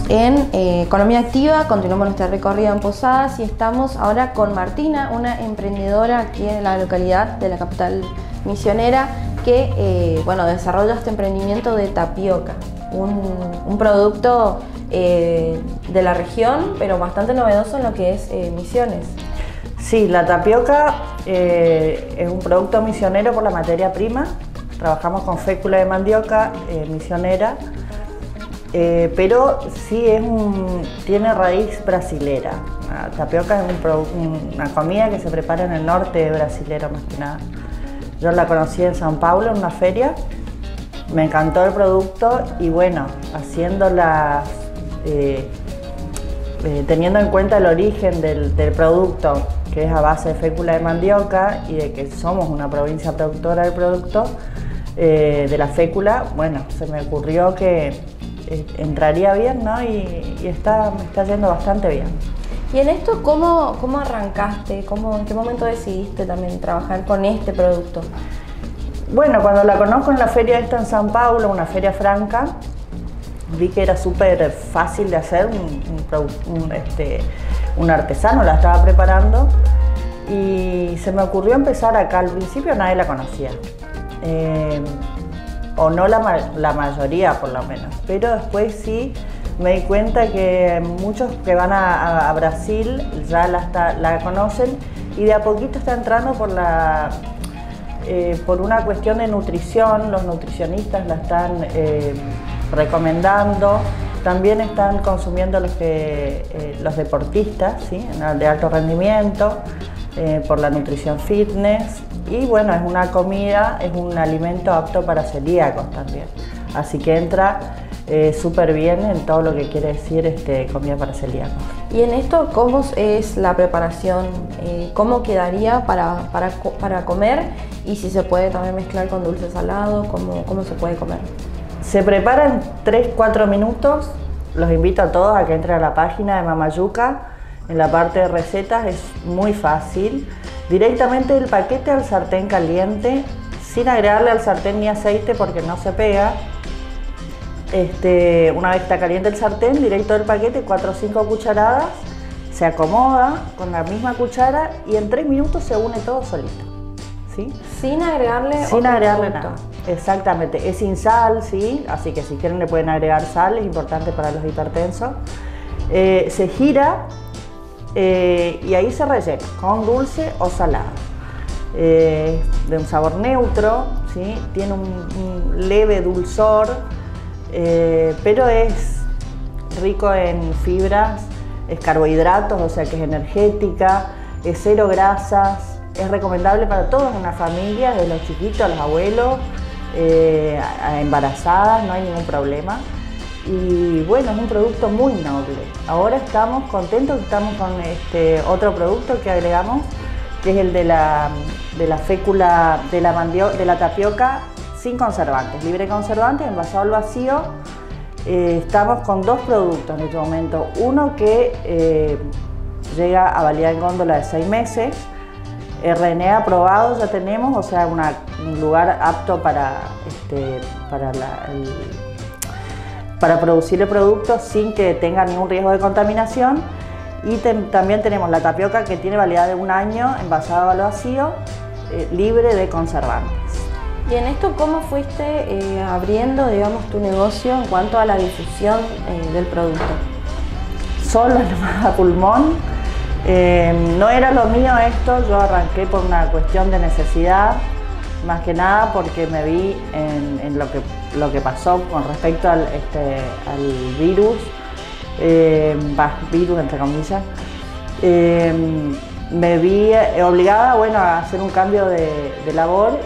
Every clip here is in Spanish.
en Economía Activa, continuamos nuestra recorrida en Posadas y estamos ahora con Martina, una emprendedora aquí en la localidad de la capital misionera que desarrolla este emprendimiento de tapioca, un producto de la región, pero bastante novedoso en lo que es Misiones. Sí, la tapioca es un producto misionero por la materia prima. Trabajamos con fécula de mandioca misionera, pero sí tiene raíz brasilera. La tapioca es una comida que se prepara en el norte brasilero más que nada. Yo la conocí en São Paulo en una feria, me encantó el producto y bueno, teniendo en cuenta el origen del producto, que es a base de fécula de mandioca y de que somos una provincia productora del producto, de la fécula, bueno, se me ocurrió que entraría bien, ¿no? Y me está yendo bastante bien. Y en esto, ¿cómo arrancaste? ¿En qué momento decidiste también trabajar con este producto? Bueno, cuando la conozco en la feria esta en São Paulo, una feria franca, vi que era súper fácil de hacer, un artesano la estaba preparando y se me ocurrió empezar acá. Al principio nadie la conocía. O no la mayoría por lo menos, pero después sí me di cuenta que muchos que van a Brasil ya la conocen y de a poquito está entrando por una cuestión de nutrición. Los nutricionistas la están recomendando, también están consumiendo los deportistas, ¿sí? De alto rendimiento, por la nutrición fitness. Y bueno, es una comida, es un alimento apto para celíacos también. Así que entra súper bien en todo lo que quiere decir comida para celíacos. Y en esto, ¿cómo es la preparación? ¿Cómo quedaría para comer? Y si se puede también mezclar con dulce salado, ¿cómo se puede comer? Se prepara en 3-4 minutos. Los invito a todos a que entren a la página de Mamayuca. En la parte de recetas es muy fácil. Directamente el paquete al sartén caliente, sin agregarle al sartén ni aceite porque no se pega. Una vez que está caliente el sartén, directo del paquete, 4 o 5 cucharadas, se acomoda con la misma cuchara y en 3 minutos se une todo solito. ¿Sí? Sin agregarle nada. Exactamente, es sin sal, ¿sí? Así que si quieren le pueden agregar sal, es importante para los hipertensos. Se gira. Y ahí se rellena con dulce o salado, de un sabor neutro, ¿sí? Tiene un leve dulzor, pero es rico en fibras, es carbohidratos, o sea que es energética, es 0 grasas, es recomendable para todos en la familia, desde los chiquitos a los abuelos, a embarazadas, no hay ningún problema. Y bueno, es un producto muy noble. Ahora estamos contentos, estamos con otro producto que agregamos, que es el de la fécula de la tapioca sin conservantes, libre de conservantes, envasado al vacío. Estamos con 2 productos en este momento. Uno que llega a validad en góndola de 6 meses, RNA aprobado ya tenemos, o sea, un lugar apto para producir el producto sin que tenga ningún riesgo de contaminación. Y también tenemos la tapioca que tiene validad de 1 año, envasado al vacío, libre de conservantes. Y en esto, ¿cómo fuiste abriendo, digamos, tu negocio en cuanto a la difusión del producto? Solo a pulmón. No era lo mío esto, yo arranqué por una cuestión de necesidad, más que nada porque me vi en lo que pasó con respecto al virus, virus entre comillas. Me vi obligada, a hacer un cambio de labor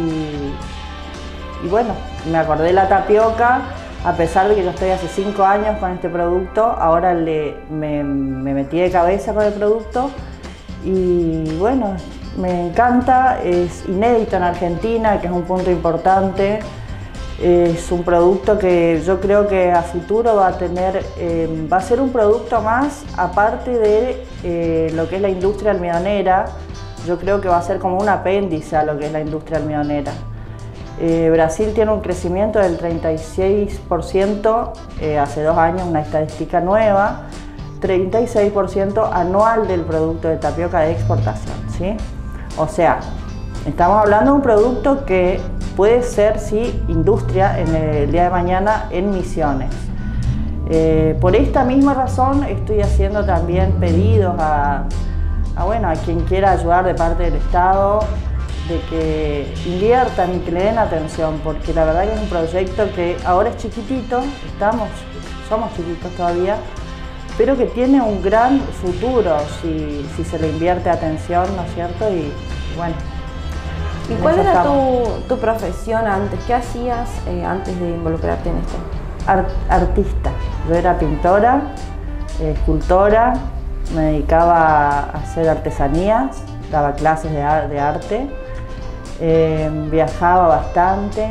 y bueno, me acordé de la tapioca. A pesar de que yo estoy hace 5 años con este producto, ahora me metí de cabeza con el producto y bueno, me encanta, es inédito en Argentina, que es un punto importante. Es un producto que yo creo que a futuro va a ser un producto más, aparte de lo que es la industria almidonera. Yo creo que va a ser como un apéndice a lo que es la industria almidonera. Brasil tiene un crecimiento del 36% hace 2 años, una estadística nueva, 36% anual del producto de tapioca de exportación, ¿sí? O sea, estamos hablando de un producto que puede ser, sí, industria en el día de mañana en Misiones. Por esta misma razón estoy haciendo también pedidos a quien quiera ayudar de parte del Estado, de que inviertan y que le den atención, porque la verdad que es un proyecto que ahora es chiquitito, somos chiquitos todavía, pero que tiene un gran futuro si se le invierte atención, ¿no es cierto? Y bueno. ¿Y cuál era tu profesión antes? ¿Qué hacías antes de involucrarte en esto? Artista. Yo era pintora, escultora, me dedicaba a hacer artesanías, daba clases de arte, viajaba bastante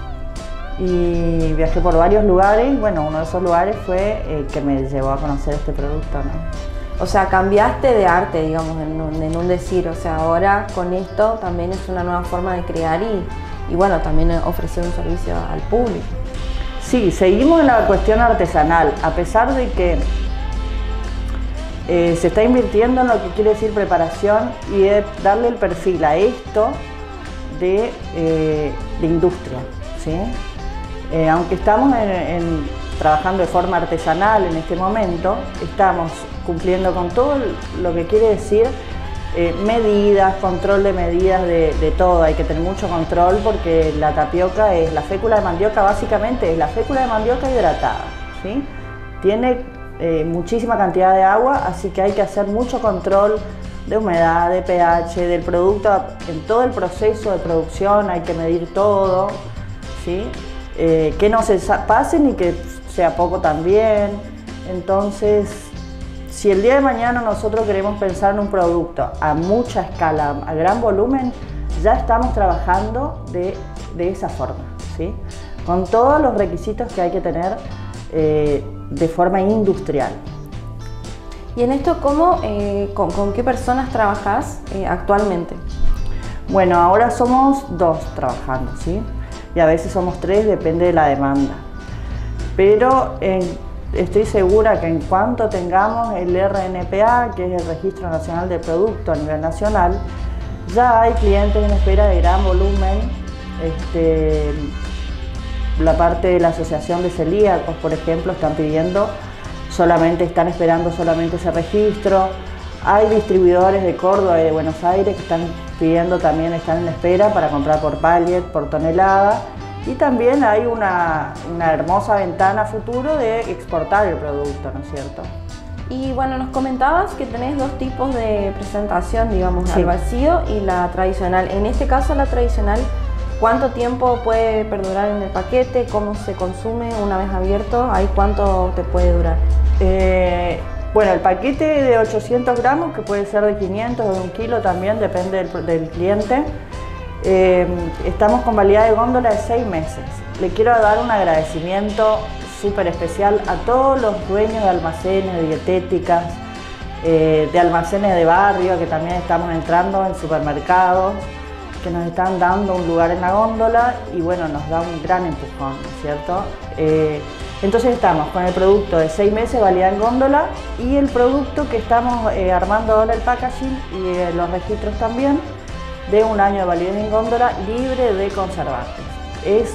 y viajé por varios lugares. Bueno, uno de esos lugares fue que me llevó a conocer este producto, ¿no? O sea, cambiaste de arte, digamos, en un decir. O sea, ahora con esto también es una nueva forma de crear y bueno, también ofrecer un servicio al público. Sí, seguimos en la cuestión artesanal, a pesar de que se está invirtiendo en lo que quiere decir preparación y de darle el perfil a esto de industria, ¿sí? Aunque estamos trabajando de forma artesanal en este momento, estamos cumpliendo con todo lo que quiere decir medidas, control de medidas de todo. Hay que tener mucho control porque la tapioca es la fécula de mandioca, básicamente es la fécula de mandioca hidratada, ¿sí? Tiene muchísima cantidad de agua, así que hay que hacer mucho control de humedad, de pH, del producto, en todo el proceso de producción hay que medir todo, ¿sí? Que no se pase ni que sea poco también. Entonces, si el día de mañana nosotros queremos pensar en un producto a mucha escala, a gran volumen, ya estamos trabajando de esa forma, ¿sí? Con todos los requisitos que hay que tener de forma industrial. ¿Y en esto con qué personas trabajás actualmente? Bueno, ahora somos 2 trabajando, ¿sí? Y a veces somos 3, depende de la demanda. Pero estoy segura que en cuanto tengamos el RNPA, que es el Registro Nacional de Producto a nivel nacional, ya hay clientes en espera de gran volumen. La parte de la Asociación de Celíacos, por ejemplo, están esperando solamente ese registro. Hay distribuidores de Córdoba y de Buenos Aires que están en espera para comprar por pallet, por tonelada. Y también hay una hermosa ventana a futuro de exportar el producto, ¿no es cierto? Y bueno, nos comentabas que tenés 2 tipos de presentación, digamos, sí, al vacío y la tradicional. En este caso, la tradicional, ¿cuánto tiempo puede perdurar en el paquete? ¿Cómo se consume una vez abierto? ¿Ahí cuánto te puede durar? Bueno, el paquete de 800 gramos, que puede ser de 500 o de 1 kilo también, depende del cliente. Estamos con validad de góndola de 6 meses. Le quiero dar un agradecimiento súper especial a todos los dueños de almacenes, de dietéticas, de almacenes de barrio, que también estamos entrando en supermercados, que nos están dando un lugar en la góndola y bueno, nos da un gran empujón, ¿no es cierto? Entonces estamos con el producto de 6 meses validad en góndola y el producto que estamos armando ahora el packaging y los registros también de 1 año de validez en góndola libre de conservantes. Es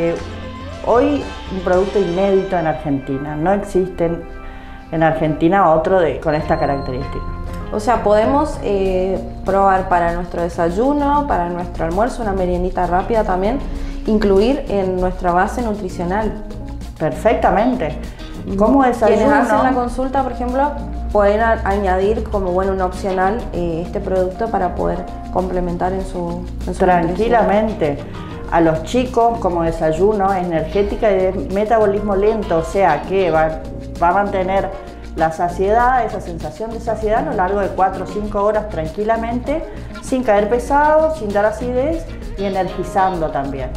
hoy un producto inédito en Argentina, no existen en Argentina otro con esta característica. O sea, podemos probar para nuestro desayuno, para nuestro almuerzo, una meriendita rápida también, incluir en nuestra base nutricional. Perfectamente. Como desayuno. Quienes hacen la consulta, por ejemplo, pueden añadir como un opcional este producto para poder complementar en su tranquilamente. A los chicos como desayuno energética y de metabolismo lento, o sea que va a mantener la saciedad, esa sensación de saciedad a lo largo de 4 o 5 horas tranquilamente, sin caer pesado, sin dar acidez y energizando también.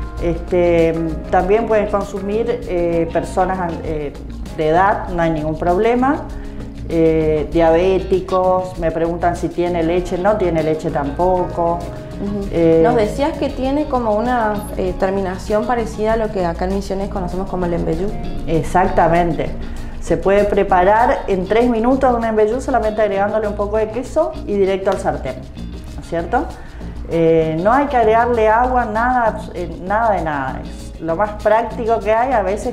También pueden consumir personas de edad, no hay ningún problema. Diabéticos, me preguntan si tiene leche, no tiene leche tampoco. Nos decías que tiene como una terminación parecida a lo que acá en Misiones conocemos como el embellú. Exactamente. Se puede preparar en 3 minutos un embellú solamente agregándole un poco de queso y directo al sartén, ¿no es cierto? No hay que agregarle agua, nada de nada. Es lo más práctico que hay. A veces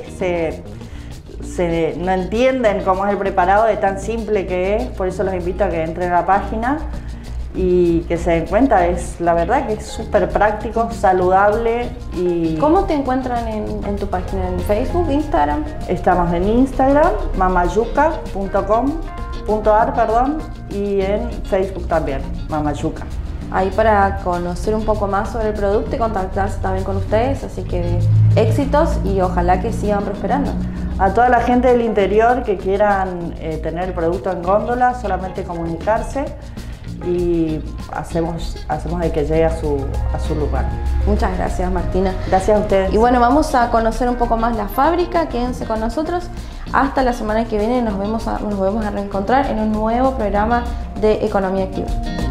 no entienden cómo es el preparado de tan simple que es, por eso los invito a que entren a la página y que se den cuenta. La verdad que es súper práctico, saludable. Y ¿cómo te encuentran en tu página? ¿En Facebook, Instagram? Estamos en Instagram, mamayuca.com.ar, y en Facebook también, Mamayuca. Ahí para conocer un poco más sobre el producto y contactarse también con ustedes, así que éxitos y ojalá que sigan prosperando. A toda la gente del interior que quieran tener el producto en góndola, solamente comunicarse y hacemos de que llegue a su lugar. Muchas gracias, Martina. Gracias a ustedes. Y bueno, vamos a conocer un poco más la fábrica, quédense con nosotros. Hasta la semana que viene nos vamos a reencontrar en un nuevo programa de Economía Activa.